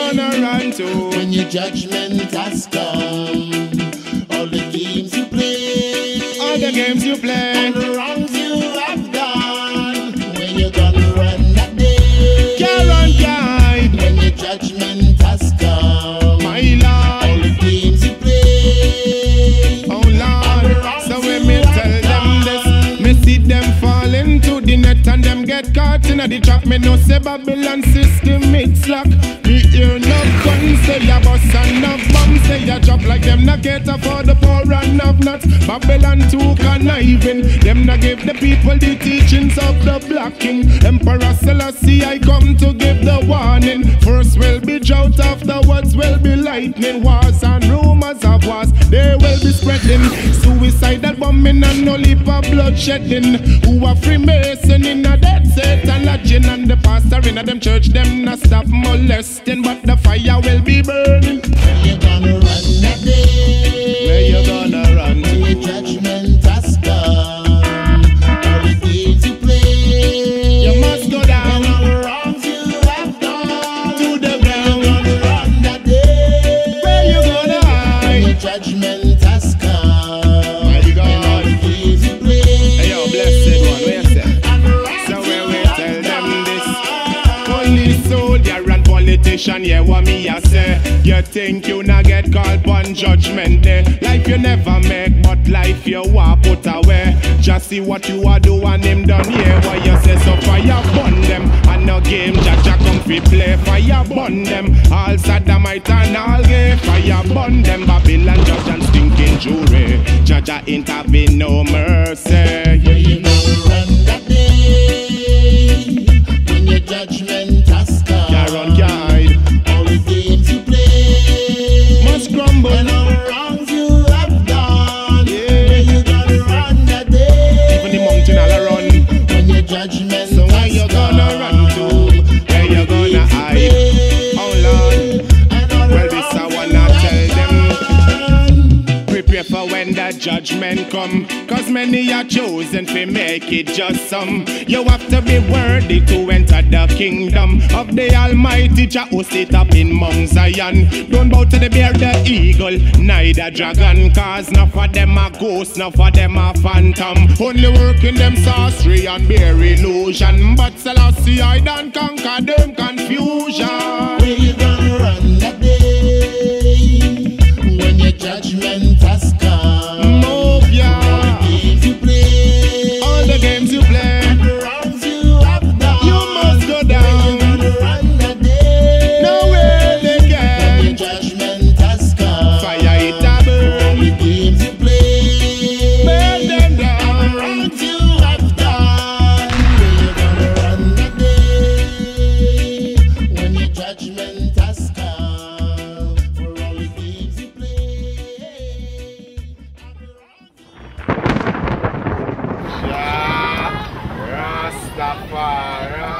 gonna run to? When your judgment has come, all the games you play, All the games you play, all the wrongs you have done. When you gonna run that day? can't run, can't hide. When your judgment has come, My all Lord, the games you play, oh Lord. So when me tell them this, me see them fall into the net and them get caught in the trap. Me no say Babylon system it's lock. Me hear no gun say ya bust and no bomb say ya drop like them not cater for the poor and have not. Babylon too conniving. Them not give the people the teachings of the Black King. Emperor Selassie I come to give the warning. First will be drought, afterwards will be lightning. Wars and rumors of wars they will be spreading. Suicidal bombing and no leap of bloodshedding. Who are Freemason in a dead Satan lodging. And the pastor in a them church them not stop molesting. But the fire will be burning. when you gonna run that day? Where you gonna run When to? your judgment has come, all the games you play, You must go down and all the wrongs you have done. to the When you ground. gonna run that day? Where you gonna When your hide? judgment has come, My God. and all the games you play, Hey yo, blessed one, where you say? and the wrongs So when you we have tell them this, done. police, soldier and politician, yeah, what me a say? You think you not get called upon judgment day? Life you never make, but life you want put away. Just see what you are do and him done here. What you say? So fire burn them, and no game Jaja come fi play. Fire burn them, all Saddamite and all gay. Fire burn them, Babylon judge and stinking jury. Jaja intervene, no mercy. Where you gonna run that day? When your judgment has come, Can't run, can't hide. all the games you play, Must crumble. and all the wrongs you have done. Yeah. Where you gonna run that day? Even the mountain all run. When your judgment So where has you gonna run to? come, Where you gonna hide? Oh Lord, and all the well this I wrongs wanna you tell have them. done. Prepare for when the judgment come, cause many are chosen to make it just some. You have to be worthy to enter the kingdom of the Almighty Jah who sit up in Mount Zion. Don't bow to the bear, the eagle, neither dragon, cause none of them are ghosts, none of them are phantom. Only working them sorcery and bear illusion. But Selassie I don't conquer them confusion. Where you gonna run that day? When your judgment has come, Move ya, games you play, all the games you play. and the wrongs you have done. You must go down. Where you gonna run that day? No way they When can. your judgment has come, Fire it a all burn. the games you play, Burn them and the down. wrongs you have done. Where you gonna run that day? When your judgment has come, for all the games you play, and the wrongs Rastafari.